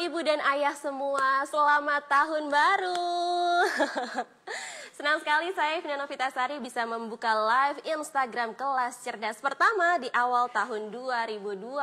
ibu dan ayah semua, selamat tahun baru. Senang sekali saya Vina Novitasari bisa membuka live Instagram kelas cerdas pertama di awal tahun 2022.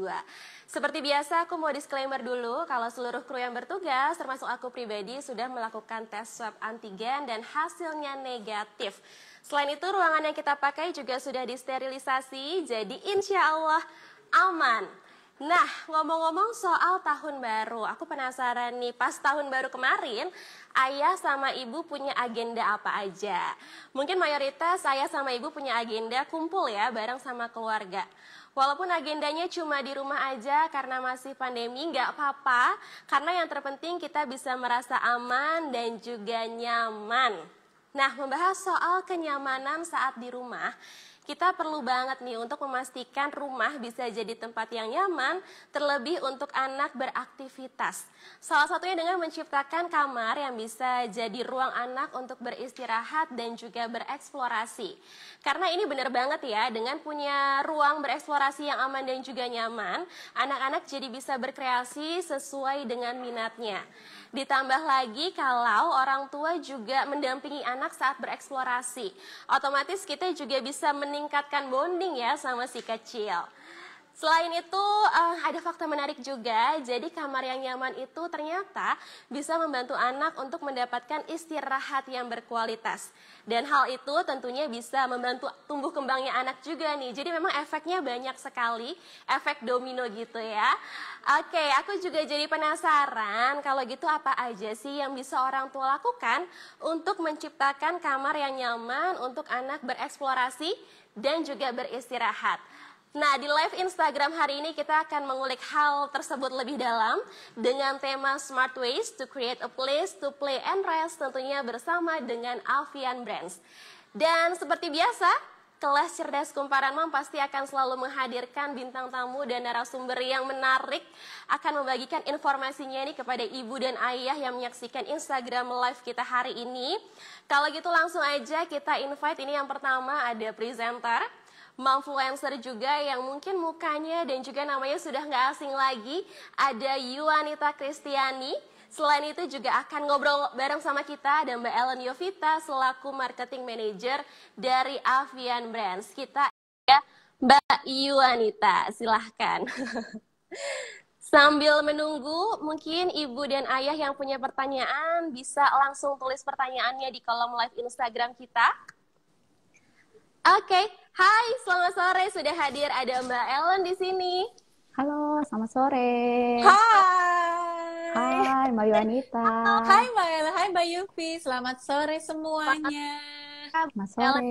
Seperti biasa aku mau disclaimer dulu kalau seluruh kru yang bertugas termasuk aku pribadi sudah melakukan tes swab antigen dan hasilnya negatif. Selain itu ruangan yang kita pakai juga sudah disterilisasi, jadi insya Allah aman. Nah, ngomong-ngomong soal tahun baru, aku penasaran nih, pas tahun baru kemarin, ayah sama ibu punya agenda apa aja? Mungkin mayoritas ayah sama ibu punya agenda kumpul ya, bareng sama keluarga. Walaupun agendanya cuma di rumah aja karena masih pandemi, nggak apa-apa, karena yang terpenting kita bisa merasa aman dan juga nyaman. Nah, membahas soal kenyamanan saat di rumah, kita perlu banget nih untuk memastikan rumah bisa jadi tempat yang nyaman, terlebih untuk anak beraktivitas. Salah satunya dengan menciptakan kamar yang bisa jadi ruang anak untuk beristirahat dan juga bereksplorasi. Karena ini benar banget ya, dengan punya ruang bereksplorasi yang aman dan juga nyaman, anak-anak jadi bisa berkreasi sesuai dengan minatnya. Ditambah lagi kalau orang tua juga mendampingi anak saat bereksplorasi, otomatis kita juga bisa meningkatkan bonding ya sama si kecil. Selain itu ada fakta menarik juga, jadi kamar yang nyaman itu ternyata bisa membantu anak untuk mendapatkan istirahat yang berkualitas. Dan hal itu tentunya bisa membantu tumbuh kembangnya anak juga nih, jadi memang efeknya banyak sekali, efek domino gitu ya. Oke, aku juga jadi penasaran kalau gitu apa aja sih yang bisa orang tua lakukan untuk menciptakan kamar yang nyaman untuk anak bereksplorasi dan juga beristirahat. Nah, di live Instagram hari ini kita akan mengulik hal tersebut lebih dalam dengan tema Smart Ways to Create a Place to Play and Rest, tentunya bersama dengan Avian Brands. Dan seperti biasa, kelas cerdas kumparan Mam pasti akan selalu menghadirkan bintang tamu dan narasumber yang menarik, akan membagikan informasinya nih kepada ibu dan ayah yang menyaksikan Instagram live kita hari ini. Kalau gitu langsung aja kita invite, ini yang pertama ada presenter, Momfluencer juga yang mungkin mukanya dan juga namanya sudah nggak asing lagi, ada Yuanita Kristiani. Selain itu juga akan ngobrol bareng sama kita ada Mbak Ellen Yovita selaku Marketing Manager dari Avian Brands. Kita ya Mbak Yuanita, silahkan. Sambil menunggu, mungkin ibu dan ayah yang punya pertanyaan bisa langsung tulis pertanyaannya di kolom live Instagram kita. Oke, hai, selamat sore. Sudah hadir ada Mbak Ellen di sini. Halo, selamat sore. Hai. Hai, Mbak Yuanita. Hai Mbak Ella, hai Mbak Yufi. Selamat sore semuanya. Selamat sore.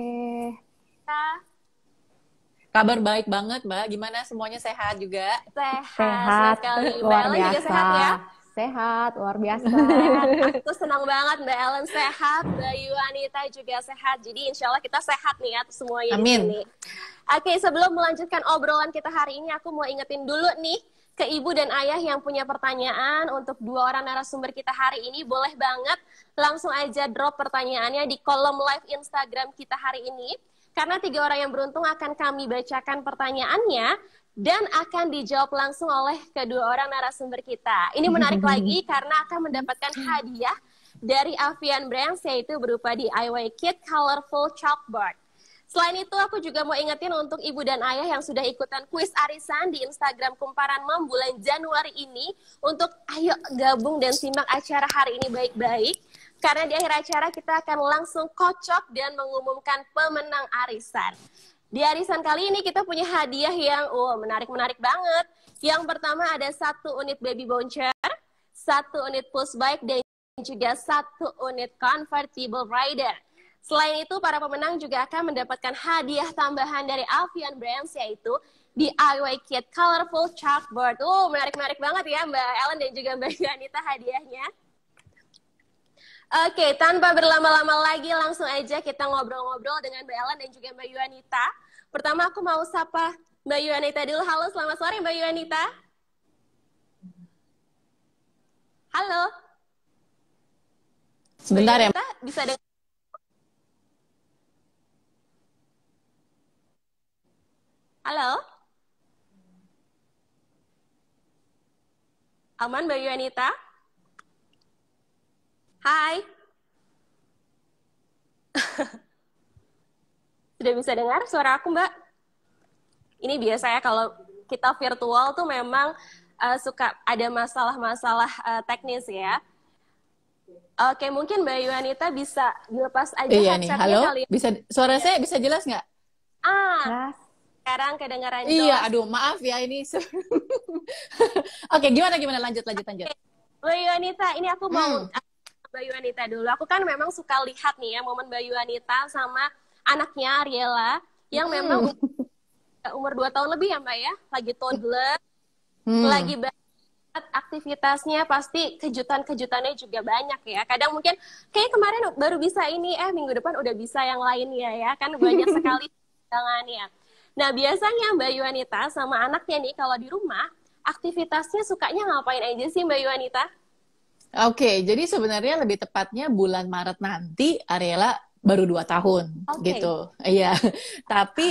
Kabar baik banget Mbak. Gimana semuanya sehat juga? Sehat sekali. Mbak luar Ellen biasa. juga sehat ya? Sehat, luar biasa. Aku senang banget Mbak Ellen sehat, Mbak Yuanita juga sehat. Jadi insya Allah kita sehat nih ya semuanya. Amin. Di sini. Oke, sebelum melanjutkan obrolan kita hari ini, aku mau ingetin dulu nih ke ibu dan ayah yang punya pertanyaan untuk dua orang narasumber kita hari ini. Boleh banget langsung aja drop pertanyaannya di kolom live Instagram kita hari ini. Karena 3 orang yang beruntung akan kami bacakan pertanyaannya dan akan dijawab langsung oleh kedua orang narasumber kita. Ini menarik lagi karena akan mendapatkan hadiah dari Avian Brands, yaitu berupa DIY Kit Colorful Chalkboard. Selain itu, aku juga mau ingetin untuk ibu dan ayah yang sudah ikutan kuis arisan di Instagram Kumparan Mom bulan Januari ini, untuk ayo gabung dan simak acara hari ini baik-baik. Karena di akhir acara kita akan langsung kocok dan mengumumkan pemenang arisan. Di arisan kali ini kita punya hadiah yang menarik-menarik banget. Yang pertama ada 1 unit baby boncer, 1 unit push bike, dan juga 1 unit convertible rider. Selain itu, para pemenang juga akan mendapatkan hadiah tambahan dari Avian Brands, yaitu DIY Kit Colorful Chalkboard. Menarik-menarik banget ya Mbak Ellen dan juga Mbak Yuanita hadiahnya. Oke, tanpa berlama-lama lagi, langsung aja kita ngobrol-ngobrol dengan Mbak Ellen dan juga Mbak Yuanita. Pertama aku mau sapa Mbak Yuanita dulu. Halo, selamat sore Mbak Yuanita. Halo. Sebentar ya. Bisa dengar? Halo. Aman Mbak Yuanita? Hai. Sudah bisa dengar suara aku, Mbak? Ini biasanya kalau kita virtual tuh memang suka ada masalah-masalah teknis ya. Oke, mungkin Mbak Yuanita bisa dilepas aja Iya nih, headsetnya halo. kali ya. Bisa suara saya bisa jelas nggak? Ah, Jelas. sekarang kedengaran Iya, jelas. aduh maaf ya ini. Oke, gimana lanjut. Mbak Yuanita, ini aku mau Hmm. Mbak Yuanita dulu. Aku kan memang suka lihat nih ya momen Mbak Yuanita sama anaknya Ariela yang memang umur 2 tahun lebih ya Mbak ya, lagi toddler, lagi banget aktivitasnya, pasti kejutan-kejutannya juga banyak ya. Kadang mungkin kayak kemarin baru bisa ini, minggu depan udah bisa yang lainnya ya, kan banyak sekali tangannya. Nah biasanya Mbak Yuanita sama anaknya nih kalau di rumah, aktivitasnya sukanya ngapain aja sih Mbak Yuanita? Oke, jadi sebenarnya lebih tepatnya bulan Maret nanti Ariela baru 2 tahun Oke. gitu. Iya. Tapi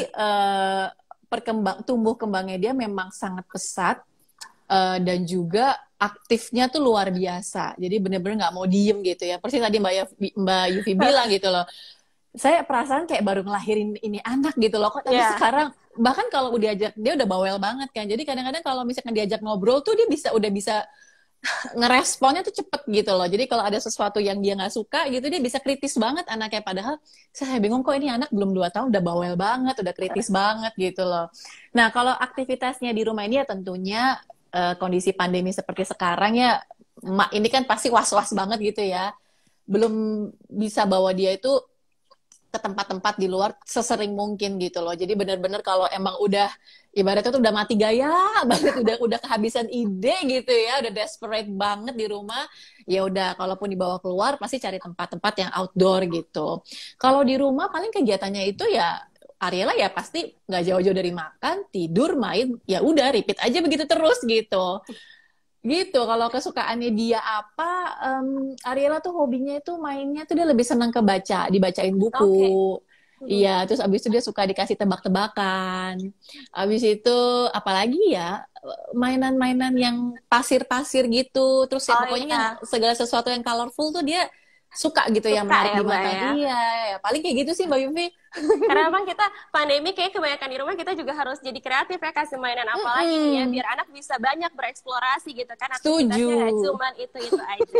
tumbuh kembangnya dia memang sangat pesat dan juga aktifnya tuh luar biasa. Jadi bener-bener nggak mau diem gitu ya. Persis tadi Mbak Yufi bilang gitu loh. Saya perasaan kayak baru ngelahirin ini anak gitu loh. Kok tapi Ya. sekarang bahkan kalau diajak dia udah bawel banget kan. Jadi kadang-kadang kalau misalkan diajak ngobrol tuh dia udah bisa ngeresponnya tuh cepet gitu loh. Jadi kalau ada sesuatu yang dia nggak suka gitu, dia bisa kritis banget anaknya. Padahal saya bingung kok ini anak belum 2 tahun udah bawel banget, udah kritis banget gitu loh. Nah kalau aktivitasnya di rumah ini ya tentunya kondisi pandemi seperti sekarang ya, ini kan pasti was-was banget gitu ya. Belum bisa bawa dia itu ke tempat-tempat di luar sesering mungkin gitu loh. Jadi benar-benar kalau emang udah ibaratnya tuh udah mati gaya banget, udah kehabisan ide gitu ya, udah desperate banget di rumah, ya udah kalaupun dibawa keluar pasti cari tempat-tempat yang outdoor gitu. Kalau di rumah paling kegiatannya itu ya Ariela ya pasti nggak jauh-jauh dari makan, tidur, main, ya udah repeat aja begitu terus gitu. Gitu, kalau kesukaannya dia apa, Ariela tuh hobinya itu mainnya tuh dia lebih senang ke baca, dibacain Oke. buku. Iya, terus abis itu dia suka dikasih tebak-tebakan. Abis itu apalagi ya, mainan-mainan yang pasir-pasir gitu. Terus ya Oh pokoknya yang iya, segala sesuatu yang colorful tuh dia suka gitu, yang suka menarik ya di Mbak mata ya. dia. Ya, paling kayak gitu sih Mbak Yufi. Karena memang kita pandemi kayak kebanyakan di rumah, kita juga harus jadi kreatif ya, kasih mainan apa lagi nih ya, Mm-mm. biar anak bisa banyak bereksplorasi gitu kan, Setuju. aktivitasnya nggak cuman itu-itu aja.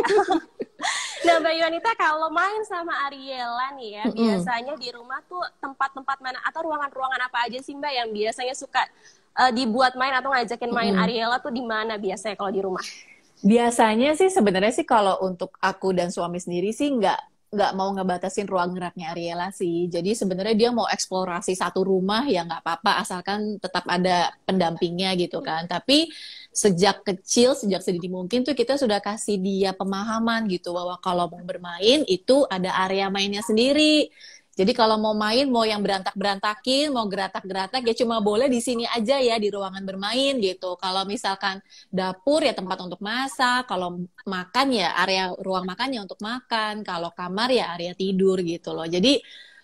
Nah Mbak Yuanita, kalau main sama Ariela nih ya, Mm-mm. biasanya di rumah tuh tempat-tempat mana atau ruangan-ruangan apa aja sih Mbak yang biasanya suka dibuat main atau ngajakin main Mm-mm. Ariela tuh di mana biasanya kalau di rumah? Biasanya sih sebenarnya sih kalau untuk aku dan suami sendiri sih nggak mau ngebatasin ruang geraknya Ariela sih. Jadi sebenarnya dia mau eksplorasi satu rumah ya nggak apa-apa asalkan tetap ada pendampingnya gitu kan. Tapi sejak kecil, sejak sedini mungkin tuh kita sudah kasih dia pemahaman gitu bahwa kalau mau bermain itu ada area mainnya sendiri. Jadi kalau mau main, mau yang berantak-berantakin, mau geratak-geratak, ya cuma boleh di sini aja ya, di ruangan bermain gitu. Kalau misalkan dapur ya tempat untuk masak, kalau makan ya area ruang makannya untuk makan, kalau kamar ya area tidur gitu loh. Jadi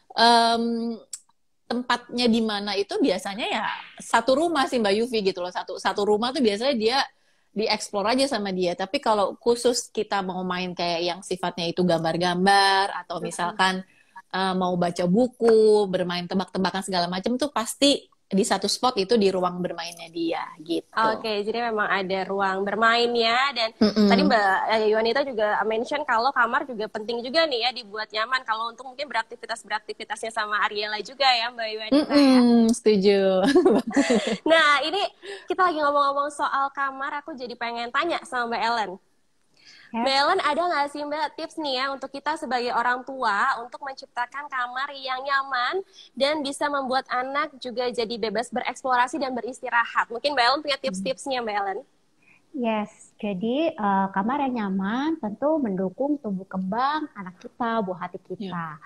em, tempatnya di mana itu biasanya ya satu rumah sih Mbak Yufi gitu loh. Satu rumah tuh biasanya dia dieksplor aja sama dia. Tapi kalau khusus kita mau main kayak yang sifatnya itu gambar-gambar atau misalkan mau baca buku, bermain tebak-tebakan segala macam tuh pasti di satu spot itu di ruang bermainnya dia gitu. Oke, jadi memang ada ruang bermain ya. Dan tadi Mm-mm. Mbak Yuanita juga mention kalau kamar juga penting juga nih ya dibuat nyaman. Kalau untuk mungkin beraktivitasnya sama Ariela juga ya Mbak Yuanita ya. Mm-mm, setuju. Nah, ini kita lagi ngomong-ngomong soal kamar, aku jadi pengen tanya sama Mbak Ellen. Ya. Mbak Ellen, ada nggak sih Mbak tips nih ya untuk kita sebagai orang tua untuk menciptakan kamar yang nyaman dan bisa membuat anak juga jadi bebas bereksplorasi dan beristirahat? Mungkin Mbak Ellen punya tips-tipsnya Mbak Ellen. Yes, jadi kamar yang nyaman tentu mendukung tumbuh kembang anak kita, buah hati kita.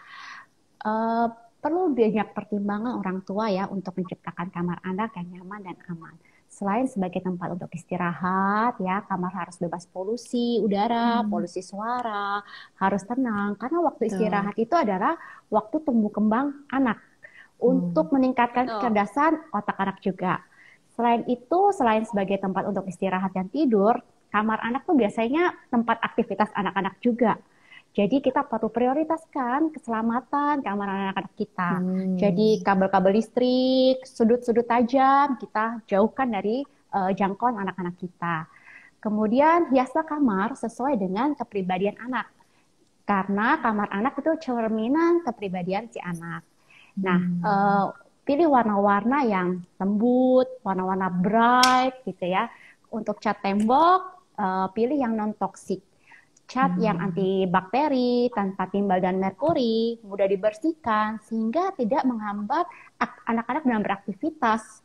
Eh, Perlu banyak pertimbangan orang tua ya untuk menciptakan kamar anak yang nyaman dan aman. Selain sebagai tempat untuk istirahat, ya kamar harus bebas polusi udara, polusi suara, harus tenang. Karena waktu istirahat itu adalah waktu tumbuh kembang anak untuk meningkatkan Betul. kecerdasan otak anak juga. Selain itu, selain sebagai tempat untuk istirahat dan tidur, kamar anak tuh biasanya tempat aktivitas anak-anak juga. Jadi kita perlu prioritaskan keselamatan kamar anak-anak kita. Jadi kabel-kabel listrik, sudut-sudut tajam kita jauhkan dari jangkauan anak-anak kita. Kemudian hiaslah kamar sesuai dengan kepribadian anak. Karena kamar anak itu cerminan kepribadian si anak. Nah, pilih warna-warna yang lembut, warna-warna bright gitu ya. Untuk cat tembok, pilih yang non-toksik. Cat yang antibakteri, tanpa timbal dan merkuri, mudah dibersihkan, sehingga tidak menghambat anak-anak dalam beraktivitas,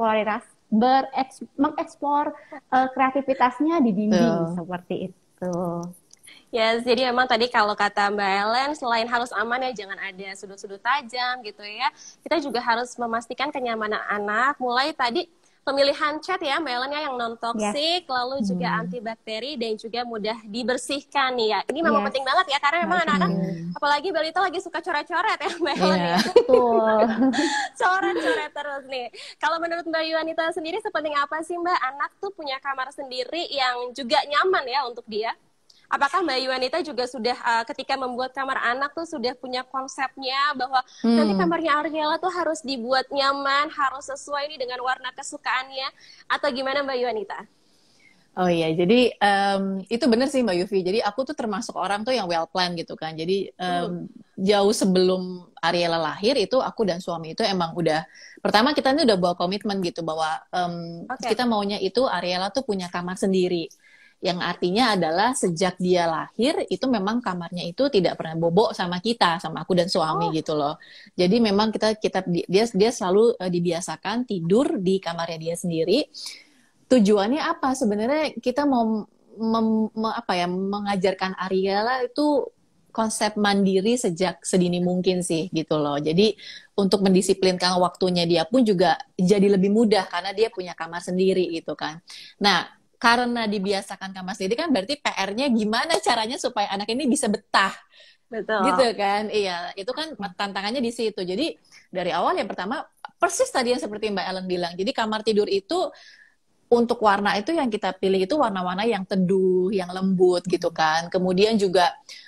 mengeksplor kreativitasnya di dinding, seperti itu. Ya, jadi memang tadi kalau kata Mbak Ellen, selain harus aman ya, jangan ada sudut-sudut tajam gitu ya. Kita juga harus memastikan kenyamanan anak, mulai tadi pemilihan cat ya Mbak Ellen ya, yang non-toksik, lalu juga antibakteri dan juga mudah dibersihkan nih ya. Ini memang penting banget ya, karena memang anak-anak, apalagi balita lagi suka coret-coret ya Mbak Ellen ya. Coret-coret terus nih. Kalau menurut Mbak Yuanita sendiri, sepenting apa sih Mbak anak tuh punya kamar sendiri yang juga nyaman ya untuk dia? Apakah Mbak Yuanita juga sudah ketika membuat kamar anak tuh sudah punya konsepnya bahwa nanti kamarnya Ariela tuh harus dibuat nyaman, harus sesuai nih dengan warna kesukaannya, atau gimana Mbak Yuanita? Oh iya, jadi itu benar sih Mbak Yufi. Jadi aku tuh termasuk orang tuh yang well plan gitu kan. Jadi jauh sebelum Ariela lahir itu aku dan suami itu emang udah, pertama kita ini udah bawa komitmen gitu bahwa kita maunya itu Ariela tuh punya kamar sendiri. Yang artinya adalah sejak dia lahir itu memang kamarnya itu tidak pernah bobo sama kita, sama aku dan suami gitu loh. Jadi memang dia selalu dibiasakan tidur di kamarnya dia sendiri. Tujuannya apa? Sebenarnya kita mau mengajarkan Ariela itu konsep mandiri sejak sedini mungkin sih gitu loh. Jadi untuk mendisiplinkan waktunya dia pun juga jadi lebih mudah karena dia punya kamar sendiri gitu kan. Nah, karena dibiasakan kamar sendiri kan berarti PR-nya gimana caranya supaya anak ini bisa betah. Betul. Gitu kan. Iya, itu kan tantangannya di situ. Jadi dari awal yang pertama persis tadi yang seperti Mbak Ellen bilang. Jadi kamar tidur itu untuk warna itu yang kita pilih itu warna-warna yang teduh, yang lembut gitu kan. Kemudian juga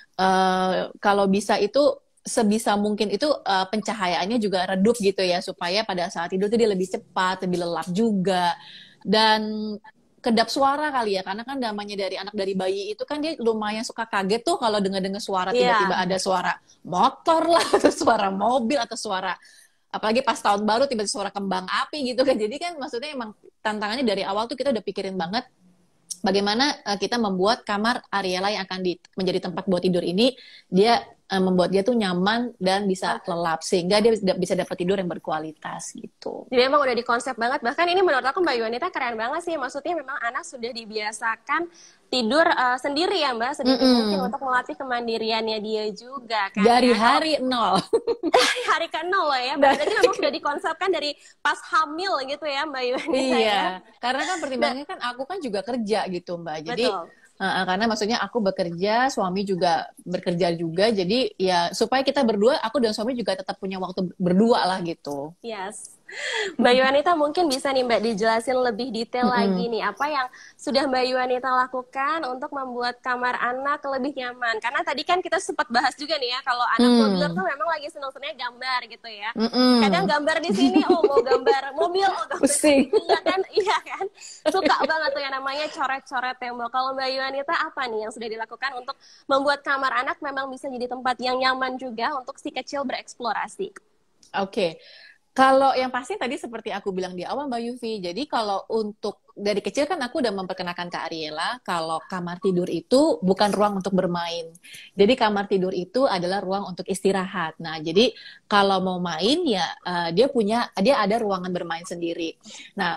kalau bisa itu sebisa mungkin itu pencahayaannya juga redup gitu ya supaya pada saat tidur itu dia lebih cepat, lebih lelap juga. Dan kedap suara kali ya, karena kan namanya dari anak dari bayi itu kan dia lumayan suka kaget tuh kalau dengar-dengar suara tiba-tiba ada suara motor lah, atau suara mobil, atau suara apalagi pas tahun baru tiba-tiba suara kembang api gitu kan. Jadi kan maksudnya emang tantangannya dari awal tuh kita udah pikirin banget bagaimana kita membuat kamar Ariela yang akan menjadi tempat buat tidur ini dia membuat dia tuh nyaman dan bisa lelap sehingga dia bisa dapat tidur yang berkualitas gitu. Jadi memang udah dikonsep banget. Bahkan ini menurut aku Mbak Yuanita keren banget sih. Maksudnya memang anak sudah dibiasakan tidur sendiri ya Mbak, sedikit mungkin untuk melatih kemandiriannya dia juga kan. Dari hari nol. Hari ke nol loh ya. Berarti memang sudah dikonsepkan dari pas hamil gitu ya Mbak Yuanita. Iya, karena kan pertimbangannya kan aku kan juga kerja gitu Mbak. Jadi karena maksudnya aku bekerja, suami juga bekerja juga, jadi ya supaya kita berdua, aku dan suami juga tetap punya waktu berdua lah gitu. Yes. Mbak Yuanita mungkin bisa nih Mbak dijelasin lebih detail lagi nih apa yang sudah Mbak Yuanita lakukan untuk membuat kamar anak lebih nyaman. Karena tadi kan kita sempat bahas juga nih ya kalau anak toddler tuh memang lagi senang-senangnya gambar gitu ya. Kadang gambar di sini mau gambar mobil, gambar iya kan, iya kan. Suka banget tuh yang namanya coret-coret tembok. Kalau Mbak Yuanita apa nih yang sudah dilakukan untuk membuat kamar anak memang bisa jadi tempat yang nyaman juga untuk si kecil bereksplorasi? Oke. Kalau yang pasti tadi seperti aku bilang di awal Mbak Yufi, jadi kalau untuk dari kecil kan aku udah memperkenalkan ke Ariela kalau kamar tidur itu bukan ruang untuk bermain. Jadi kamar tidur itu adalah ruang untuk istirahat. Nah, jadi kalau mau main ya dia ada ruangan bermain sendiri. Nah,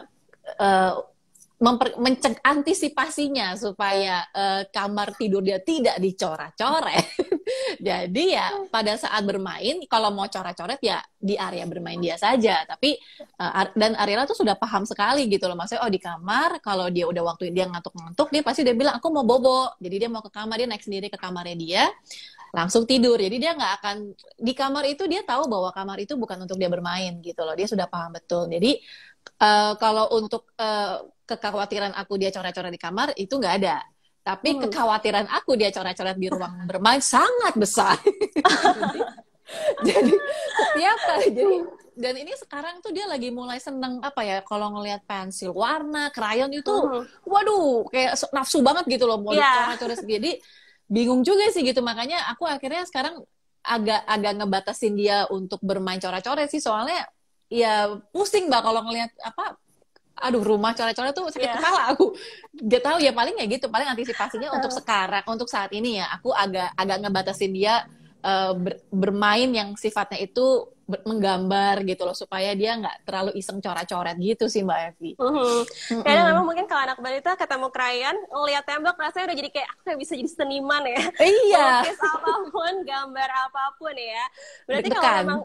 antisipasinya supaya kamar tidur dia tidak dicoret-coret. Jadi ya pada saat bermain kalau mau coret-coret ya di area bermain dia saja. Tapi dan Ariela tuh sudah paham sekali gitu loh. Maksudnya di kamar kalau dia udah waktu dia ngantuk-ngantuk dia pasti dia bilang aku mau bobo. Jadi dia mau ke kamar, dia naik sendiri ke kamarnya dia langsung tidur. Jadi dia nggak akan di kamar itu, dia tahu bahwa kamar itu bukan untuk dia bermain gitu loh. Dia sudah paham betul. Jadi kalau untuk kekhawatiran aku dia coret-coret di kamar itu nggak ada. Tapi kekhawatiran aku dia coret-coret di ruang bermain sangat besar. Jadi setiap kali dan ini sekarang tuh dia lagi mulai seneng apa ya kalau ngelihat pensil warna, krayon itu waduh kayak nafsu banget gitu loh mau dicoret-coret. Jadi bingung juga sih gitu, makanya aku akhirnya sekarang agak ngebatasin dia untuk bermain coret-coret sih, soalnya ya pusing Mbak kalau ngelihat apa, aduh rumah coret-coret tuh sakit kepala aku. Gak tahu ya, paling ya gitu, paling antisipasinya untuk sekarang, untuk saat ini ya aku agak ngebatasin dia bermain yang sifatnya itu menggambar gitu loh, supaya dia nggak terlalu iseng coret-coret gitu sih Mbak Evi. Kadang memang mungkin kalau anak balita ketemu krayon, ngeliat tembok rasanya udah jadi kayak aku bisa jadi seniman ya. Iya. Lukis apapun, gambar apapun ya. Berarti kalau memang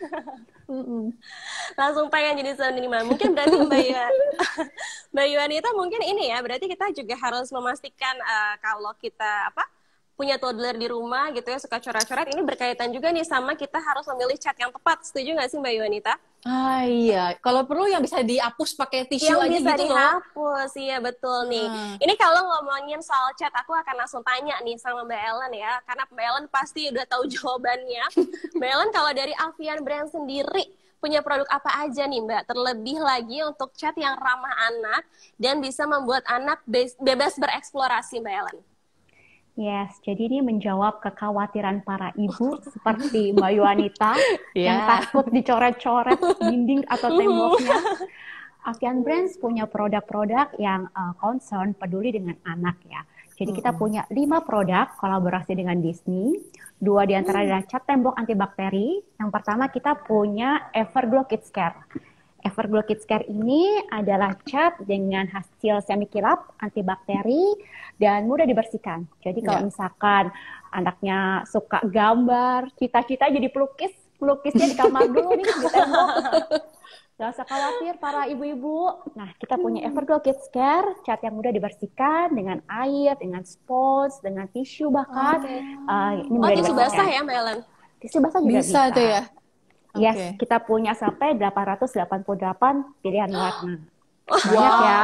langsung pengen jadi seniman. Mungkin berarti Mbak Yuanita mungkin ini ya, berarti kita juga harus memastikan kalau kita punya toddler di rumah gitu ya, suka coret-coret, ini berkaitan juga nih sama kita harus memilih cat yang tepat. Setuju nggak sih Mbak Yuanita? Ah iya, kalau perlu yang bisa dihapus pakai tisu yang aja bisa gitu loh. dihapus, iya betul nih. Ini kalau ngomongin soal cat, aku akan langsung tanya nih sama Mbak Ellen ya, karena Mbak Ellen pasti udah tahu jawabannya. Mbak Ellen, kalau dari Avian Brand sendiri, punya produk apa aja nih Mbak? Terlebih lagi untuk cat yang ramah anak dan bisa membuat anak bebas bereksplorasi Mbak Ellen. Yes, jadi ini menjawab kekhawatiran para ibu seperti Mbak Yuanita yang takut dicoret-coret dinding atau temboknya. Avian Brands punya produk-produk yang concern, peduli dengan anak ya. Jadi kita punya 5 produk kolaborasi dengan Disney. 2 diantara adalah cat tembok antibakteri. Yang pertama kita punya Everglow Kids Care. Everglow Kids Care ini adalah cat dengan hasil semi kilap, antibakteri, dan mudah dibersihkan. Jadi kalau misalkan anaknya suka gambar, cita-cita jadi pelukis, pelukisnya di kamar dulu nih, di tembok. Gak usah khawatir para ibu-ibu. Nah, kita punya Everglow Kids Care, cat yang mudah dibersihkan dengan air, dengan spons, dengan tisu bahkan. Ini mudah tisu basah ya Mbak Ellen? Tisu basah juga bisa. Tuh ya? Yes, kita punya sampai 888 pilihan warna. Banyak ya.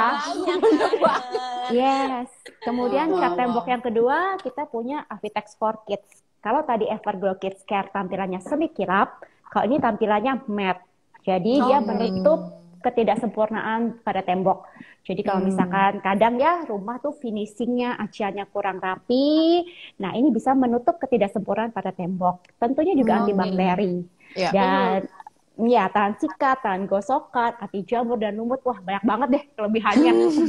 Yes. Kemudian cat tembok yang kedua, kita punya Avitex for Kids. Kalau tadi Everglow Kids Care tampilannya semi kilap, kalau ini tampilannya matte. Jadi dia menutup ketidaksempurnaan pada tembok. Jadi kalau misalkan kadang ya rumah tuh finishingnya, aciannya kurang rapi, nah ini bisa menutup ketidaksempurnaan pada tembok. Tentunya juga antibakteri. Dan ya tahan sikat, tahan gosokan, anti jamur dan lumut, wah banyak banget deh kelebihannya.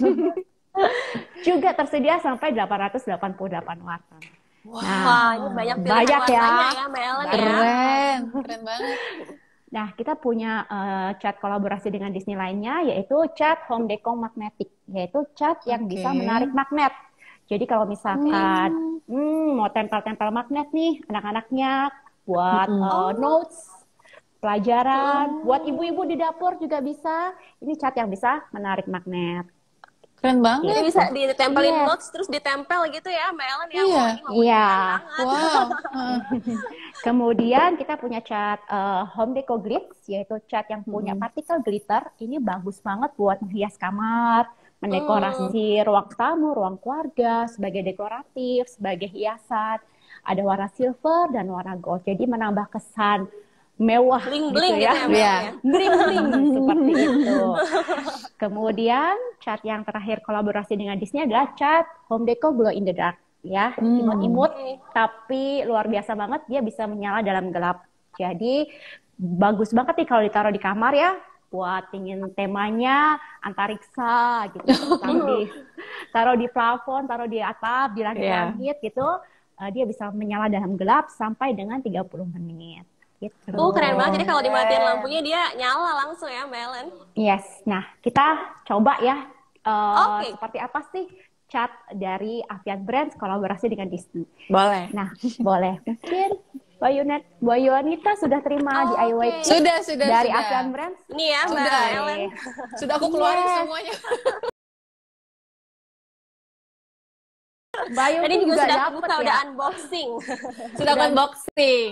Juga tersedia sampai 888 warna. Wah, ini banyak pilihan warnanya ya Mbak Ellen ya. Keren banget. Nah, kita punya cat kolaborasi dengan Disney lainnya, yaitu cat Home Deco Magnetic, yaitu cat yang bisa menarik magnet. Jadi kalau misalkan mau tempel-tempel magnet nih anak-anaknya buat notes, pelajaran, buat ibu-ibu di dapur juga bisa. Ini cat yang bisa menarik magnet. Keren banget. Ini bisa ditempelin notes terus ditempel gitu ya Mbak Ellen ya. Iya. Wow. Kemudian kita punya cat Home Deco Glitz, yaitu cat yang punya partikel glitter. Ini bagus banget buat menghias kamar, mendekorasi ruang tamu, ruang keluarga, sebagai dekoratif, sebagai hiasan. Ada warna silver dan warna gold. Jadi menambah kesan mewah bling-bling gitu ya. Bling-bling seperti itu. Kemudian cat yang terakhir kolaborasi dengan Disney adalah cat Home Deco Glow in the Dark ya. Imut-imut tapi luar biasa banget, dia bisa menyala dalam gelap. Jadi bagus banget nih kalau ditaruh di kamar ya, buat ingin temanya antariksa gitu. Taruh di plafon, taruh di atap, di langit-langit gitu. Dia bisa menyala dalam gelap sampai dengan 30 menit. Gitu. Keren banget. Jadi kalau dimatiin lampunya dia nyala langsung ya Mbak Ellen. Yes. Nah, kita coba ya seperti apa sih cat dari Avian Brands kolaborasi dengan Disney. Boleh. Nah, boleh. Mungkin Mbak Yuanita sudah terima DIY kit sudah dari sudah. Avian Brands? Ini ya Mbak Ellen. Sudah aku keluarin semuanya. Bayu tadi juga sudah dapet buka, ya? udah unboxing. Sudah unboxing.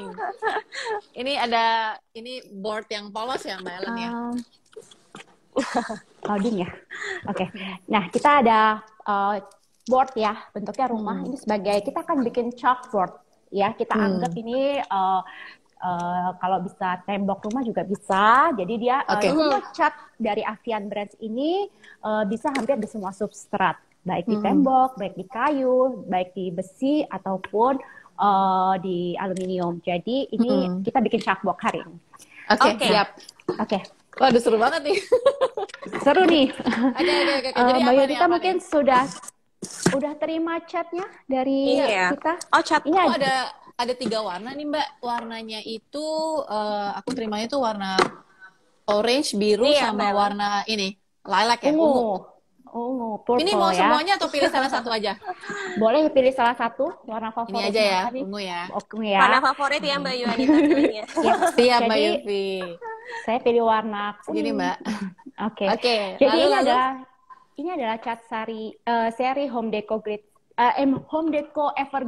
Ini ada board yang polos ya Mbak Ellen ya. loading ya. Oke. Nah, kita ada board ya, bentuknya rumah. Ini sebagai kita akan bikin chalkboard ya. Kita anggap ini kalau bisa tembok rumah juga bisa. Jadi dia semua cat dari Avian Brands ini bisa hampir di semua substrat, baik di tembok, baik di kayu, baik di besi ataupun di aluminium. Jadi ini kita bikin chalkboard hari ini. Oke, siap. Oke. Waduh, seru banget nih. Seru nih. Oke. Jadi Mbak apa Yunita nih? mungkin udah terima chatnya dari kita. Oh, cat. Ini Ada 3 warna nih, Mbak. Warnanya itu aku terimanya tuh warna orange, biru, sama warna ini lilac ya, ungu. Ungu, purple Ini mau ya. semuanya atau pilih salah satu aja? Boleh pilih salah satu warna favorit. Ini aja ya, ungu ya. Ungu ya. Warna favorit ya Mbak Yuanita pilihnya. Siap, Mbak Jadi, Yufi. Saya pilih warna kuning. Gini, Mbak. Oke. Jadi ini adalah cat seri Home Deco Grid Home Deco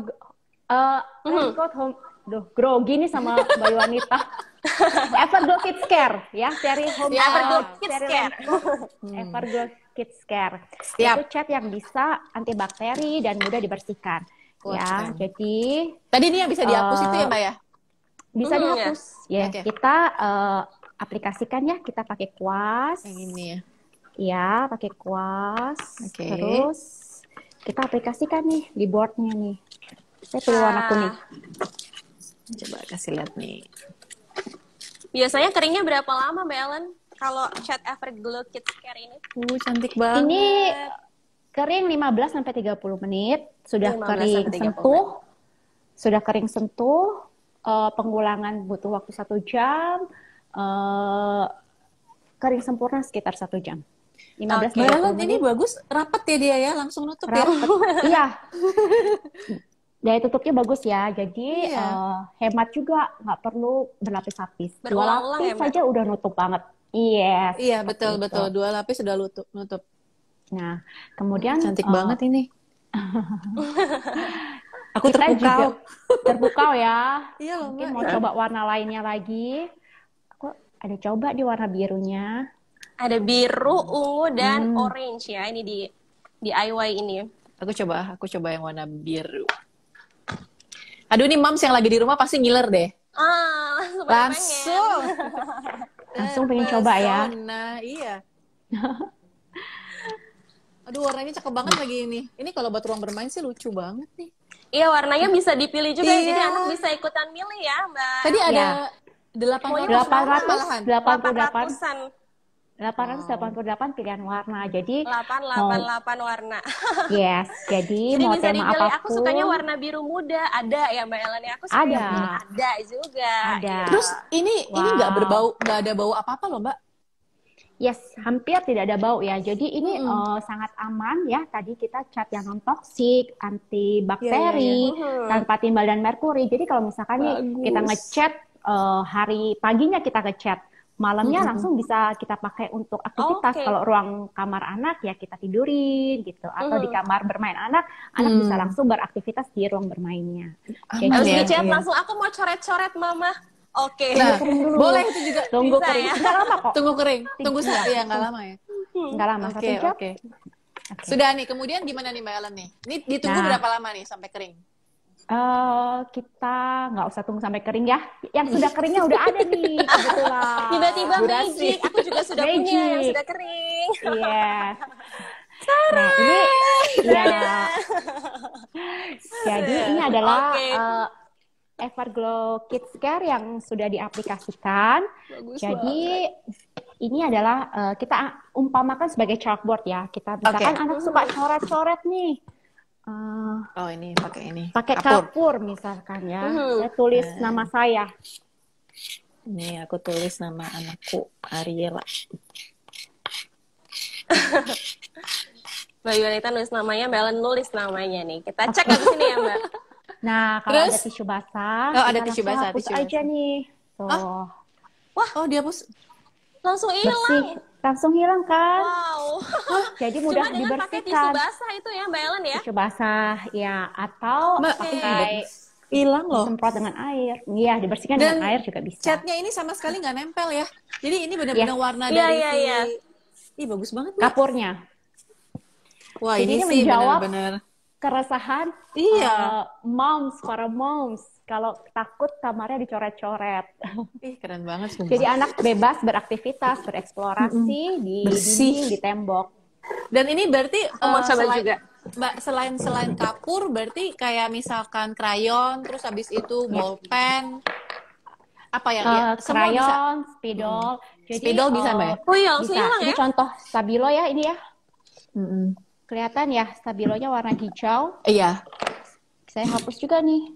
grogi nih sama Mbak Yuanita. Everglow Kids Care ya, seri Home Everglow Kids Care. Everglow Kids Care. Siap. Itu cat yang bisa antibakteri dan mudah dibersihkan. Ya, jadi Tadi ini yang bisa dihapus itu ya, Mbak ya? bisa dihapus. Ya, Oke. kita aplikasikan ya, kita pakai kuas. Yang ini ya. Ya, pakai kuas. Oke. Terus kita aplikasikan nih di boardnya nih. Saya pilih warna kuning. Coba kasih lihat nih. Biasanya keringnya berapa lama Mbak Ellen? Kalau cat Everglow Kids Care ini? Cantik banget. Ini kering 15 sampai 30 menit, sudah 15 kering sampai 30 sentuh. Sudah kering sentuh, penggulangan butuh waktu 1 jam. Kering sempurna sekitar 1 jam. 15 Mbak Ellen, 30 ini menit. bagus, rapet ya dia ya, langsung nutup ya. Rapet. Iya. Daya tutupnya bagus ya, jadi hemat juga, nggak perlu berlapis-lapis. 2 Berulang-ulang lapis ya, Mbak? saja udah nutup banget. Yes. Iya, seperti betul. itu. 2 lapis sudah nutup. Nah, kemudian Cantik banget ini. Aku kita juga terpukau. terpukau ya. Iya loh, Mungkin Mbak. mau coba warna lainnya lagi. Aku ada coba di warna birunya. Ada biru, ungu, dan orange ya. Ini di DIY ini. Aku coba yang warna biru. Aduh, ini Mams yang lagi di rumah pasti ngiler deh. Langsung. Langsung pengen coba ya. Nah, iya. Aduh, warnanya cakep banget lagi ini. Ini kalau buat ruang bermain sih lucu banget nih. Iya, warnanya bisa dipilih juga. Iya. Jadi anak bisa ikutan milih ya, Mbak. Tadi ada Ya. 800 malahan. 800-an. 888 pilihan warna. Jadi 888 warna. yes, jadi Jadi mau bisa tema dipilih. apapun. Aku sukanya warna biru muda. Ada ya Mbak Ellen ya? Aku suka Ada. yang biru ada juga. Ada. Terus ini nggak Wow. nggak ada bau apa-apa loh, Mbak. Yes, hampir tidak ada bau ya. Jadi ini sangat aman ya. Tadi kita cat yang non toksik, anti bakteri, tanpa timbal dan merkuri. Jadi kalau misalkan nih kita ngecat hari paginya kita ngecat, malamnya langsung bisa kita pakai untuk aktivitas. Oke. Kalau ruang kamar anak ya kita tidurin gitu, atau di kamar bermain anak bisa langsung beraktivitas di ruang bermainnya. Jadi Habis Iya, dicat iya. langsung aku mau coret-coret Mama. Oke. Nah, boleh itu juga. tunggu Bisa kering. ya? Nggak lama kok. Tunggu kering. Tunggu ya, nggak lama ya. Nggak lama, 1 jam. Oke. Oke. Sudah nih, kemudian gimana nih Mbak Ellen nih? Ini ditunggu Nah. berapa lama nih sampai kering? Kita nggak usah tunggu sampai kering ya. Yang sudah keringnya udah ada nih kebetulan. Tiba-tiba Durasi. magic. Aku juga sudah punya yang sudah kering. Iya. Nah, ini ya. Jadi ini adalah Oke. Everglow Kids Care yang sudah diaplikasikan. Bagus Jadi ini adalah kita umpamakan sebagai chalkboard ya. Kita misalkan Oke. anak suka coret-coret nih. Oh, ini pakai ini. Pakai kapur misalkan ya. Saya tulis nama saya. Ini aku tulis nama anakku, Ariela. Mbak Yuanita nulis namanya, Mbak Ellen nulis namanya nih. Kita cek abis ini ya Mbak. Nah, kalau Terus? ada tisu basah, Oh, ada kita tisu langsung basah, hapus tisu aja basah. nih. Tuh, Oh, dihapus. Langsung bersih. hilang. Langsung hilang kan? Wow. Jadi mudah Cuma dengan pakai tisu dibersihkan. basah itu ya Mbak Ellen ya? Tisu basah, ya. Atau Mbak, pakai hilang loh. semprot dengan air. Iya, dibersihkan Dan dengan air juga bisa. Catnya ini sama sekali nggak nempel ya. Jadi ini benar-benar warna Iya, dari iya, si iya. Ih, bagus banget, Mbak. kapurnya. Wah, Jadi ini ini sih menjawab benar-benar. keresahan Iya. para moms kalau takut kamarnya dicoret-coret. Ih, keren banget, Jadi sumpah. anak bebas beraktivitas, Mm-mm. bereksplorasi di Bersih. dinding, di tembok. Dan ini berarti Aku mau coba selain juga. Mbak, selain kapur, berarti kayak misalkan krayon, terus habis itu Ya. bolpen, apa ya? Ya, semua bisa. Krayon, spidol. Jadi Spidol bisa, Mbak ya? Oh iya, langsung bisa. hilang Ini ya? contoh stabilo ya, ini ya. Mm-mm. Kelihatan ya, stabilonya warna hijau. Iya. Saya hapus juga nih.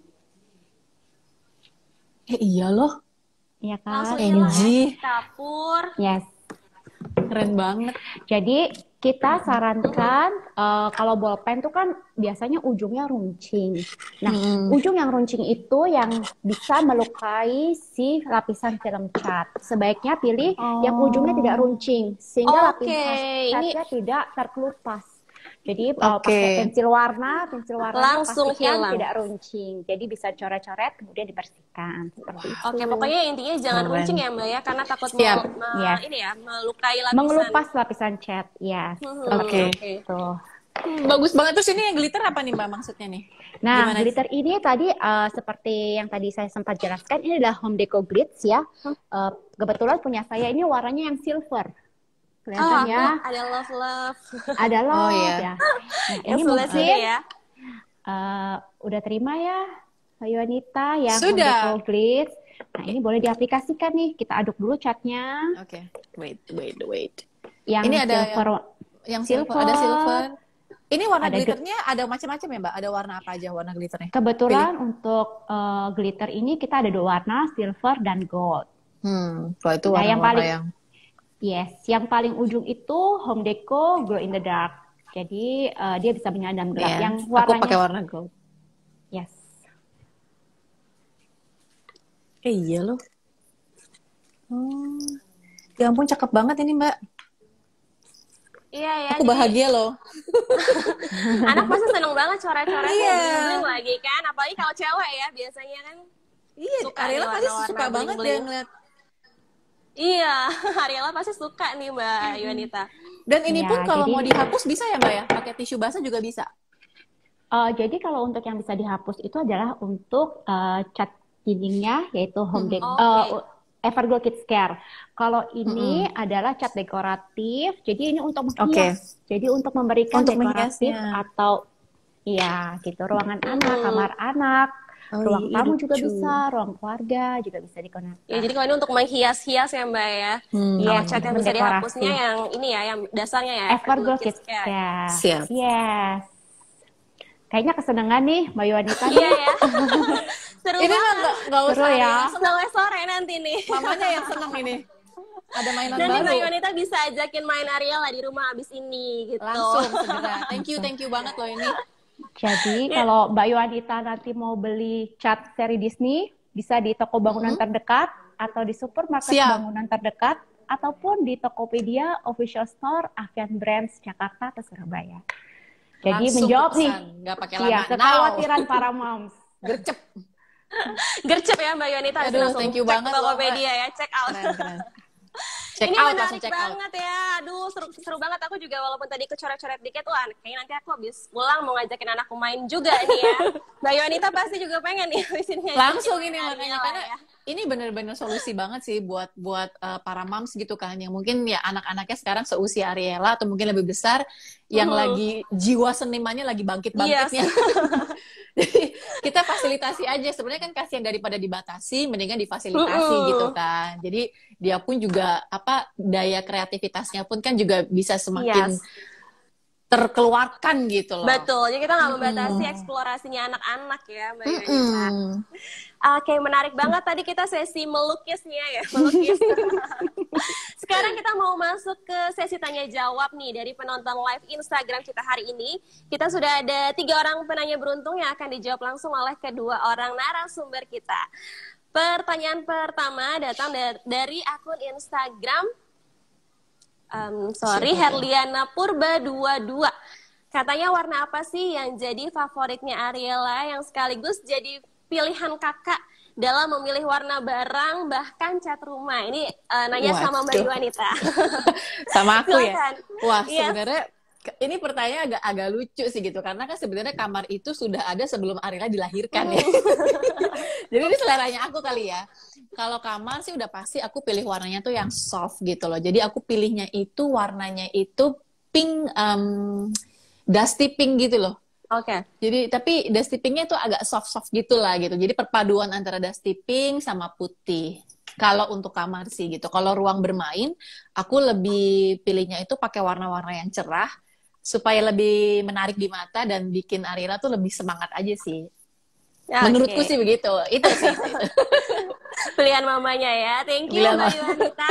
Iya loh. Iya Langsung kan? hilang ya. Anjir. Kapur. Yes. Keren banget. Jadi kita sarankan kalau bolpen tuh kan biasanya ujungnya runcing. Nah, ujung yang runcing itu yang bisa melukai si lapisan film cat. Sebaiknya pilih yang ujungnya tidak runcing sehingga Oke, lapisan ini catnya tidak terkelupas. Jadi Oke. pakai pensil warna Langsung pastikan hilang. tidak runcing. Jadi bisa coret-coret kemudian dibersihkan seperti itu. Oke, pokoknya intinya jangan Keren. runcing ya Mbak ya, karena takut Siap. Yes. ini ya, melukai lapisan. Mengelupas lapisan cat, ya. Oke. Tuh. Bagus banget. Terus ini yang glitter apa nih, Mbak, maksudnya nih? Nah, Gimana? glitter ini tadi seperti yang tadi saya sempat jelaskan, ini adalah Home Deco Glitz ya. Kebetulan punya saya ini warnanya yang silver. Kelihatan ya, Ada love. ada love iya. ya. Nah, Yang ini sebelah mungkin sini ya. udah terima ya, Mbak Yuanita, yang Home Sudah. Deco Glitz. Nah, ini boleh diaplikasikan nih. Kita aduk dulu catnya. Oke. Wait. Yang Ini ada silver. Yang silver, Silver. ada silver. Ini warna Ada glitternya ada macam-macam ya, Mbak? Ada warna apa aja warna glitternya? Kebetulan untuk glitter ini kita ada 2 warna, silver dan gold. Kalau itu Nah, warna-warna yang paling yang Yes, yang paling ujung itu Home Deco Glow in the Dark. Jadi dia bisa menyadam gelap. Iya. Yang Aku warnanya pakai warna gold. yes. Iya loh. Ya ampun, cakep banget ini, Mbak. Iya ya. Aku jadi bahagia loh. anak pasti seneng banget coret-coretnya, Iya. bling-bling lagi kan. Apalagi kalau cewek ya, biasanya kan Iya, suka Ariela nih pasti warna-warna suka banget dia bling-bling. ngeliat. Iya, Ariela pasti suka nih Mbak Yuanita. Dan ini Ya, pun kalau jadi- mau dihapus bisa ya, Mbak ya? Pakai tisu basah juga bisa. Jadi kalau untuk yang bisa dihapus itu adalah untuk cat dindingnya, yaitu Home Deco Oke. Everglow Kids Care. Kalau ini adalah cat dekoratif, jadi ini untuk menghias. Jadi untuk memberikan Untuk dekoratif menghiasnya. atau iya gitu, ruangan anak, kamar anak, ruang iya, tamu juga lucu. bisa, ruang keluarga juga bisa digunakan. Ya, jadi kalau ini untuk menghias-hias ya Mbak ya. Iya, Kalau cat yang bisa mendekorasi. dihapusnya yang ini ya, yang dasarnya ya. Everglow Kids Kids Care. Care. Siap. Yes. Kayaknya kesenangan nih Mbak Yuanita Iya nih. ya. Seru Ini mah banget. nggak usah Seru ya. Ariela, Sampai sore nanti nih. mamanya yang seneng ini. Ada mainan Dan nih baru. Mbak Yuanita bisa ajakin main Ariela di rumah abis ini gitu. Langsung segera. Thank you banget loh ini. Jadi kalau Mbak Yuanita nanti mau beli cat seri Disney, bisa di toko bangunan terdekat atau di supermarket Siap. bangunan terdekat ataupun di Tokopedia Official Store Avian Brands Jakarta atau Surabaya. Jadi Langsung menjawab nih, pesan. Nggak pakai iya, lama. kekhawatiran para moms. Gercep. Gercep ya Mbak Yuanita. Habis Aduh, langsung thank you cek banget loh, Tokopedia ya, check out. Keren. Check Ini out, menarik langsung check out. banget ya. Aduh, seru banget. Aku juga walaupun tadi kecoret-coret dikit, wah kayaknya nanti aku habis pulang mau ngajakin anakku main juga nih ya. Mbak Yuanita pasti juga pengen nih habis ini ngajakin Langsung ini Ariela makanya karena ya. ini bener-bener solusi banget sih buat para moms gitu kan yang mungkin ya anak-anaknya sekarang seusia Ariela atau mungkin lebih besar yang lagi jiwa senimannya lagi bangkit-bangkitnya. Jadi kita fasilitasi aja. Sebenarnya kan kasihan daripada dibatasi, mendingan difasilitasi gitu kan. Jadi dia pun juga daya kreativitasnya pun kan juga bisa semakin terkeluarkan gitu loh. Betul, jadi kita nggak membatasi eksplorasinya anak-anak ya Mbak Yuanita. Oke, menarik banget tadi kita sesi melukisnya ya, melukis. Sekarang kita mau masuk ke sesi tanya jawab nih dari penonton live Instagram kita hari ini. Kita sudah ada 3 orang penanya beruntung yang akan dijawab langsung oleh kedua orang narasumber kita. Pertanyaan pertama datang dari akun Instagram Herliana Purba 22. Katanya warna apa sih yang jadi favoritnya Ariela yang sekaligus jadi pilihan kakak dalam memilih warna barang bahkan cat rumah? Ini nanya sama Mbak Waduh. Yuanita. Sama aku ya. Silakan. Wah, Yes. sebenarnya ini pertanyaan agak lucu sih gitu, karena kan sebenarnya kamar itu sudah ada sebelum Ariela dilahirkan ya. Jadi ini seleranya aku kali ya. Kalau kamar sih udah pasti aku pilih warnanya tuh yang soft gitu loh. Jadi aku pilihnya itu warnanya itu pink, dusty pink gitu loh. Oke. Jadi tapi dusty pinknya tuh agak soft-soft gitu lah gitu. Jadi perpaduan antara dusty pink sama putih. Kalau untuk kamar sih gitu. Kalau ruang bermain, aku lebih pilihnya itu pakai warna-warna yang cerah supaya lebih menarik di mata dan bikin Ariela tuh lebih semangat aja sih. Menurutku sih begitu. Itu sih. Pilihan mamanya ya. Thank you Pilihan Mbak Yuanita.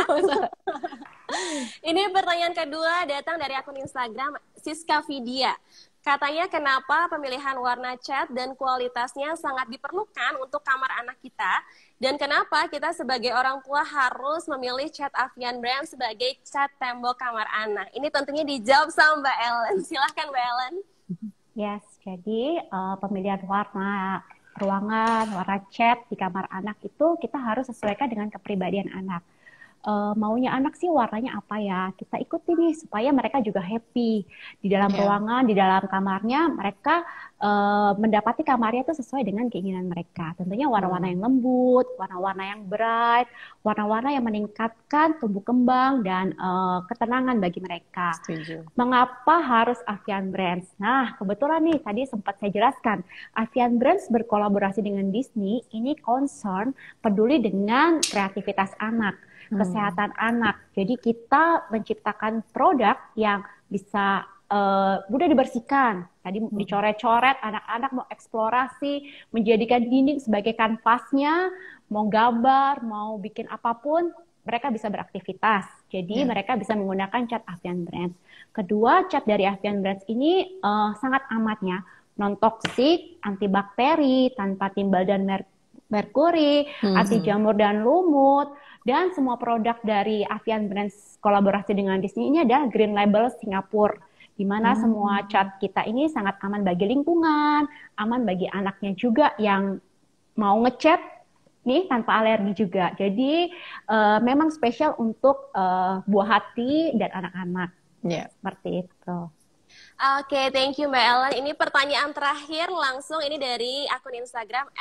Ini pertanyaan kedua datang dari akun Instagram Siska Vidya. Katanya kenapa pemilihan warna cat dan kualitasnya sangat diperlukan untuk kamar anak kita, dan kenapa kita sebagai orang tua harus memilih cat Avian Brand sebagai cat tembok kamar anak. Ini tentunya dijawab sama Mbak Ellen. Silahkan Mbak Ellen. Yes, jadi pemilihan warna ruangan, warna cat di kamar anak itu kita harus sesuaikan dengan kepribadian anak. Maunya anak sih warnanya apa ya, kita ikuti nih supaya mereka juga happy di dalam ruangan, di dalam kamarnya, mereka mendapati kamarnya itu sesuai dengan keinginan mereka. Tentunya warna-warna yang lembut, warna-warna yang bright, warna-warna yang meningkatkan tumbuh kembang dan ketenangan bagi mereka. Setuju. Mengapa harus Avian Brands? Nah, kebetulan nih tadi sempat saya jelaskan, Avian Brands berkolaborasi dengan Disney, ini concern peduli dengan kreativitas anak, kesehatan anak. Jadi kita menciptakan produk yang bisa mudah dibersihkan. Tadi dicoret-coret, anak-anak mau eksplorasi, menjadikan dinding sebagai kanvasnya, mau gambar, mau bikin apapun, mereka bisa beraktivitas. Jadi mereka bisa menggunakan cat Avian Brands. Kedua, cat dari Avian Brands ini sangat amatnya non-toksik, antibakteri, tanpa timbal dan merkuri, anti jamur dan lumut, dan semua produk dari Avian Brands kolaborasi dengan Disney ini adalah Green Label Singapura, di mana semua cat kita ini sangat aman bagi lingkungan, aman bagi anaknya juga yang mau ngecat nih tanpa alergi juga. Jadi memang spesial untuk buah hati dan anak-anak. Seperti itu. Oke, thank you Mbak Ellen. Ini pertanyaan terakhir langsung ini dari akun Instagram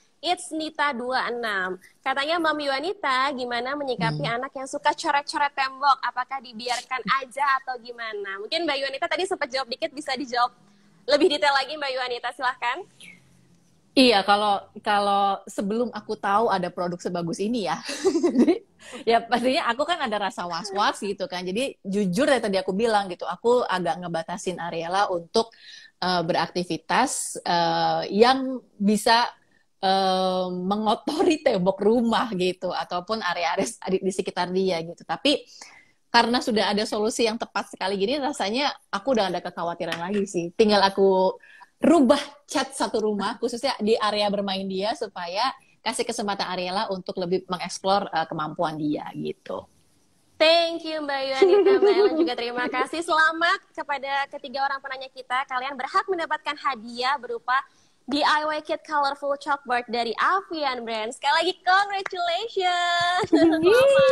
@itsnita26. Katanya Mami Yuanita, gimana menyikapi anak yang suka coret-coret tembok? Apakah dibiarkan aja atau gimana? Mungkin Mbak Yuanita tadi sempat jawab dikit, bisa dijawab lebih detail lagi Mbak Yuanita, silahkan. Iya, kalau sebelum aku tahu ada produk sebagus ini ya, ya pastinya aku kan ada rasa was-was gitu kan. Jadi jujur ya tadi aku bilang gitu, aku agak ngebatasin Ariela untuk beraktivitas yang bisa mengotori tembok rumah gitu, ataupun area-area di sekitar dia gitu. Tapi karena sudah ada solusi yang tepat sekali gini, rasanya aku udah ada kekhawatiran lagi sih. Tinggal aku rubah cat satu rumah, khususnya di area bermain dia, supaya kasih kesempatan Ariela untuk lebih mengeksplor kemampuan dia gitu. Thank you Mbak Yuanita, Mbak Ellen juga terima kasih. Selamat kepada ketiga orang penanya kita. Kalian berhak mendapatkan hadiah berupa DIY Kit Colorful Chalkboard dari Avian Brands. Sekali lagi congratulations. Selamat.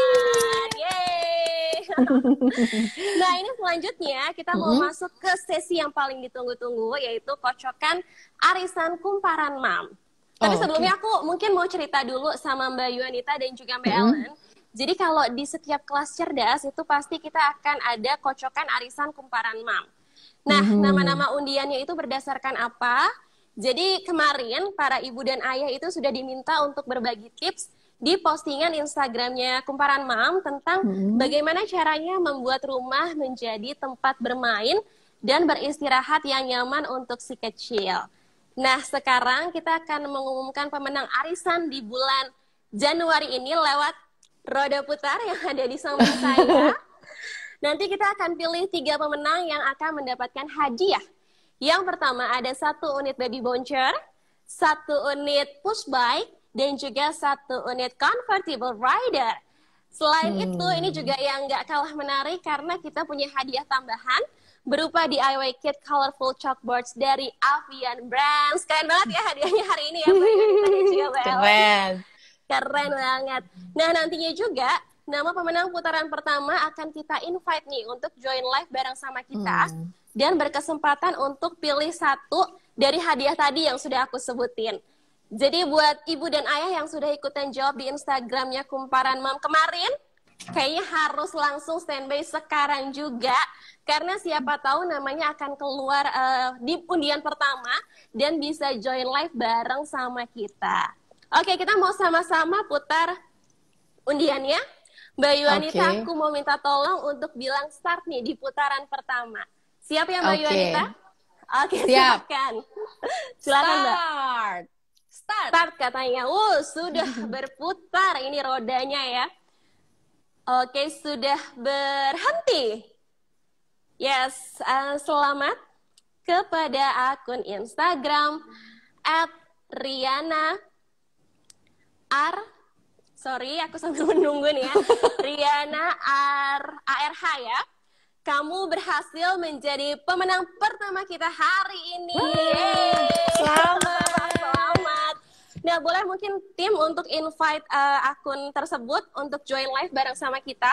Yeay. Nah, ini selanjutnya kita mau masuk ke sesi yang paling ditunggu-tunggu, yaitu kocokan arisan kumparan Mam. Tapi sebelumnya aku mungkin mau cerita dulu sama Mbak Yuanita dan juga Mbak Ellen. Jadi kalau di setiap kelas cerdas itu pasti kita akan ada kocokan arisan kumparan Mam. Nah, nama-nama undiannya itu berdasarkan apa? Jadi kemarin para ibu dan ayah itu sudah diminta untuk berbagi tips di postingan Instagramnya Kumparan Mam tentang bagaimana caranya membuat rumah menjadi tempat bermain dan beristirahat yang nyaman untuk si kecil. Nah, sekarang kita akan mengumumkan pemenang arisan di bulan Januari ini lewat roda putar yang ada di samping saya. Nanti kita akan pilih 3 pemenang yang akan mendapatkan hadiah. Yang pertama ada 1 unit baby boncer, 1 unit push bike, dan juga 1 unit convertible rider. Selain itu, ini juga yang nggak kalah menarik karena kita punya hadiah tambahan berupa DIY Kit Colorful Chalkboards dari Avian Brands. Keren banget ya hadiahnya hari ini ya Mbak Yunita dan juga Mbak Ellen. Keren. Keren banget. Nah, nantinya juga nama pemenang putaran pertama akan kita invite nih untuk join live bareng sama kita dan berkesempatan untuk pilih satu dari hadiah tadi yang sudah aku sebutin. Jadi buat ibu dan ayah yang sudah ikutan jawab di Instagramnya Kumparan Mam kemarin, kayaknya harus langsung standby sekarang juga, karena siapa tahu namanya akan keluar di undian pertama dan bisa join live bareng sama kita. Oke, kita mau sama-sama putar undiannya. Mbak Yuanita, aku mau minta tolong untuk bilang start nih di putaran pertama. Siap ya Mbak Yuanita? Oke, silakan. Silakan Mbak. Start katanya. Sudah berputar ini rodanya ya. Oke, sudah berhenti. Yes, selamat kepada akun Instagram @Riana sorry, aku sambil menunggu nih ya. Riana ARH ya. Kamu berhasil menjadi pemenang pertama kita hari ini. Selamat. Nah, boleh mungkin tim untuk invite akun tersebut untuk join live bareng sama kita.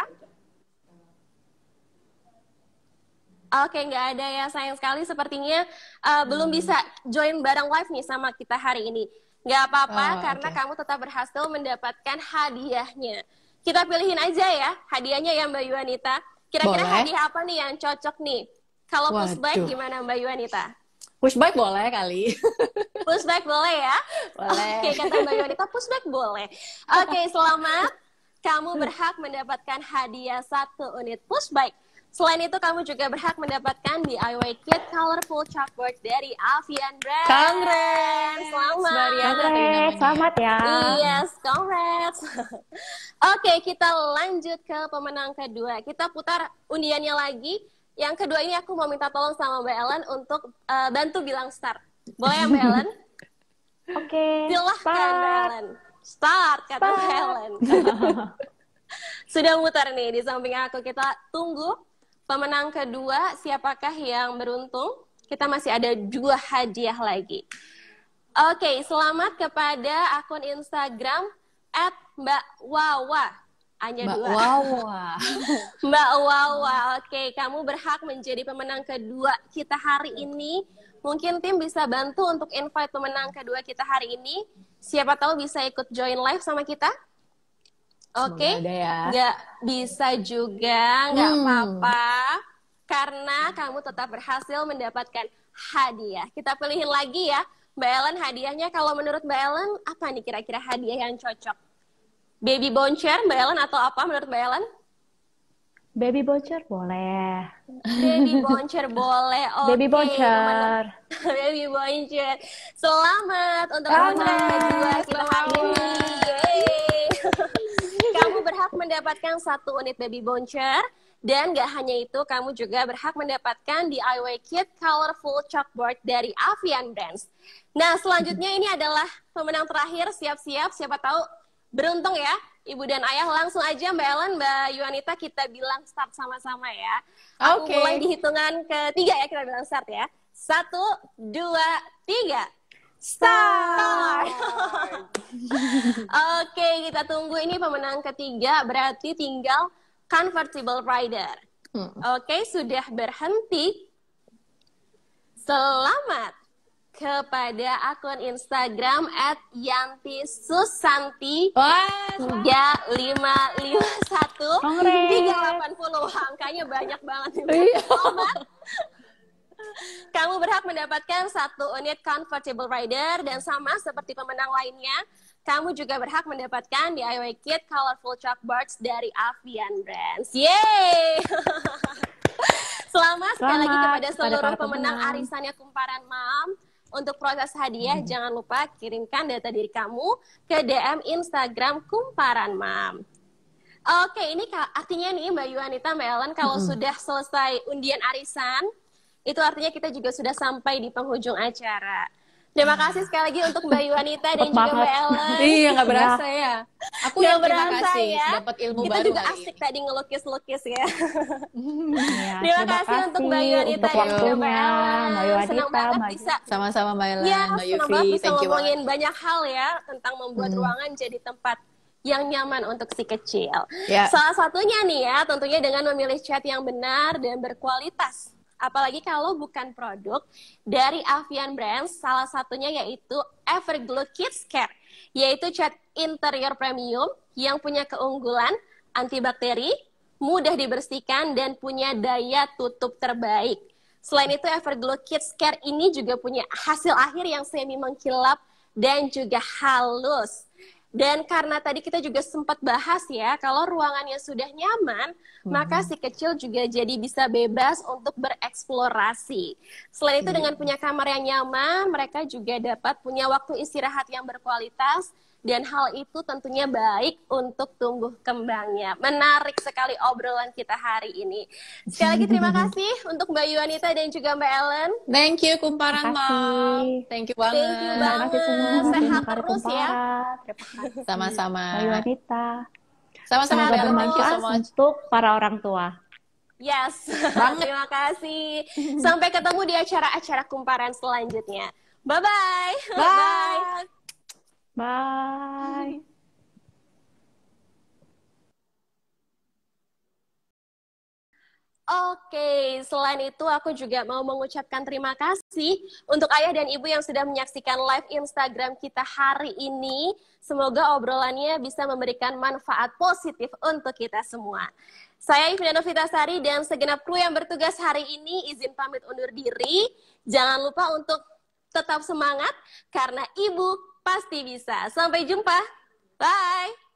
Oke, nggak ada ya, sayang sekali sepertinya belum bisa join bareng live nih sama kita hari ini. Nggak apa-apa, karena kamu tetap berhasil mendapatkan hadiahnya. Kita pilihin aja ya hadiahnya ya Mbak Yuanita. Kira-kira hadiah apa nih yang cocok nih? Kalau pushback gimana Mbak Yuanita? Pushback boleh kali. Pushback boleh ya? Boleh. Oke, kata Mbak Yuanita pushback boleh. Oke, selamat. Kamu berhak mendapatkan hadiah 1 unit pushback. Selain itu, kamu juga berhak mendapatkan DIY Kit Colorful Chalkboard dari Avian Brands. Congrats! Selamat. Selamat ya. Yes, congrats. Oke, kita lanjut ke pemenang kedua. Kita putar undiannya lagi. Yang kedua ini aku mau minta tolong sama Mbak Ellen untuk bantu bilang start. Boleh ya Mbak Ellen? Oke. Silahkan Mbak Ellen. Start, kata Mbak Ellen. Sudah mutar nih di samping aku. Kita tunggu pemenang kedua, siapakah yang beruntung? Kita masih ada 2 hadiah lagi. Oke, selamat kepada akun Instagram @mbakwawa. Hanya 2. Mbak Wawa. Oke, kamu berhak menjadi pemenang kedua kita hari ini. Mungkin tim bisa bantu untuk invite pemenang kedua kita hari ini. Siapa tahu bisa ikut join live sama kita. Oke, nggak bisa juga, nggak apa-apa, karena kamu tetap berhasil mendapatkan hadiah. Kita pilihin lagi ya, Mbak Ellen, hadiahnya kalau menurut Mbak Ellen, apa nih kira-kira hadiah yang cocok? Baby voucher, Mbak Ellen, atau apa menurut Mbak Ellen? Baby voucher boleh. Baby voucher boleh, oke. Baby voucher. Baby voucher. Selamat untuk pemenang kedua kita hari ini. Kamu berhak mendapatkan 1 unit baby voucher. Dan gak hanya itu, kamu juga berhak mendapatkan DIY Kit Colorful Chalkboard dari Avian Brands. Nah, selanjutnya ini adalah pemenang terakhir. Siap-siap, siapa tahu beruntung ya. Ibu dan ayah, langsung aja Mbak Ellen, Mbak Yuanita, kita bilang start sama-sama ya. Aku mulai di hitungan ketiga ya, kita bilang start ya. 1, 2, 3. Start! Oke, kita tunggu ini pemenang ketiga, berarti tinggal Convertible Rider. Oke, sudah berhenti. Selamat kepada akun Instagram @yanti_susanti 3551 380. Angkanya banyak banget. Selamat. Kamu berhak mendapatkan 1 unit Convertible Rider, dan sama seperti pemenang lainnya, kamu juga berhak mendapatkan DIY Kit Colorful Chalkboards dari Avian Brands. Yeay! Selamat sekali lagi kepada seluruh pemenang arisannya Kumparan Mam. Untuk proses hadiah, jangan lupa kirimkan data diri kamu ke DM Instagram Kumparan Mam. Oke, ini artinya nih Mbak Yuanita, Mbak Ellen, kalau sudah selesai undian arisan, itu artinya kita juga sudah sampai di penghujung acara. Terima kasih sekali lagi untuk Mbak Yuanita dan Cepet juga banget. Mbak Ellen. Iya, nggak berasa ya. Aku Nggak yang terima berasa kasih ya. dapat ilmu Kita baru juga hari asik ini. tadi ngelukis-lukis ya. Ya, Terima kasih untuk Mbak Yuanita untuk dan juga Mbak waktunya, Mbak Ellen. Senang Yuanita, banget Mbak bisa Sama-sama Mbak Ellen, ya, Mbak senang Yufi, banget bisa thank you banget. ngomongin banyak hal ya tentang membuat ruangan jadi tempat yang nyaman untuk si kecil. Ya. Salah satunya nih ya, tentunya dengan memilih cat yang benar dan berkualitas. Apalagi kalau bukan produk dari Avian Brands, salah satunya yaitu Everglow Kids Care, yaitu cat interior premium yang punya keunggulan antibakteri, mudah dibersihkan, dan punya daya tutup terbaik. Selain itu, Everglow Kids Care ini juga punya hasil akhir yang semi mengkilap dan juga halus. Dan karena tadi kita juga sempat bahas ya, kalau ruangannya sudah nyaman, maka si kecil juga jadi bisa bebas untuk bereksplorasi. Selain itu dengan punya kamar yang nyaman, mereka juga dapat punya waktu istirahat yang berkualitas, dan hal itu tentunya baik untuk tumbuh kembangnya. Menarik sekali obrolan kita hari ini. Sekali lagi terima kasih untuk Mbak Yuanita dan juga Mbak Ellen. Thank you Kumparan Terima kasih. Mam. Thank you banget. Thank you Terima kasih semua. Sehat Terima kasih terus ya. Kumparan. Terima kasih Sama-sama. Mbak Yuanita. Sama-sama Sehat Mbak Ellen, thank you Bermanfaat so much. untuk para orang tua. Yes, Banget. terima kasih. Sampai ketemu di acara-acara Kumparan selanjutnya. Bye-bye. Bye. Bye. Oke, selain itu aku juga mau mengucapkan terima kasih untuk ayah dan ibu yang sudah menyaksikan live Instagram kita hari ini. Semoga obrolannya bisa memberikan manfaat positif untuk kita semua. Saya Ivina Novitasari dan segenap kru yang bertugas hari ini izin pamit undur diri. Jangan lupa untuk tetap semangat karena ibu pasti bisa. Sampai jumpa. Bye.